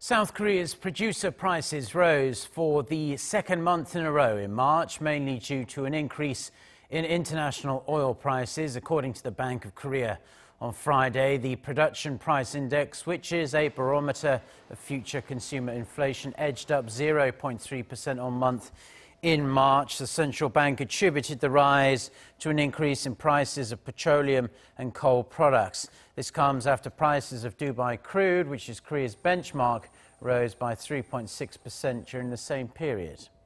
South Korea's producer prices rose for the second month in a row in March, mainly due to an increase in international oil prices, according to the Bank of Korea. On Friday, the production price index, which is a barometer of future consumer inflation, edged up 0.3% on month in March. The central bank attributed the rise to an increase in prices of petroleum and coal products. This comes after prices of Dubai crude, which is Korea's benchmark, rose by 3.6% during the same period.